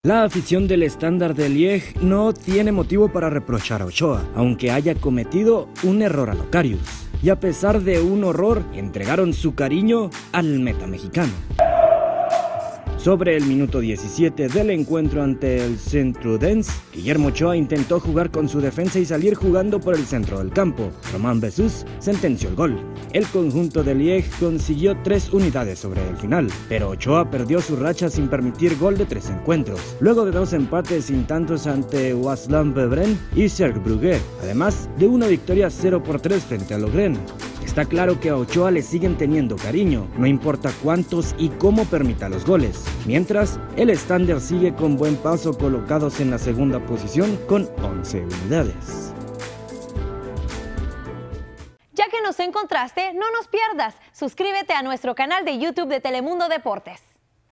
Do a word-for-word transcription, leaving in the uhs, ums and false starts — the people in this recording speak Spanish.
La afición del Standard de Liege no tiene motivo para reprochar a Ochoa, aunque haya cometido un error a lo Karius. Y a pesar de un horror, entregaron su cariño al meta mexicano. Sobre el minuto diecisiete del encuentro ante el Centrudense, Guillermo Ochoa intentó jugar con su defensa y salir jugando por el centro del campo. Román Besús sentenció el gol. El conjunto de Liege consiguió tres unidades sobre el final, pero Ochoa perdió su racha sin permitir gol de tres encuentros, luego de dos empates sin tantos ante Waasland Beveren y Cercle Brugge, además de una victoria cero por tres frente a Lorient. Está claro que a Ochoa le siguen teniendo cariño, no importa cuántos y cómo permita los goles. Mientras, el Standard sigue con buen paso colocados en la segunda posición con once unidades. Ya que nos encontraste, no nos pierdas. Suscríbete a nuestro canal de YouTube de Telemundo Deportes.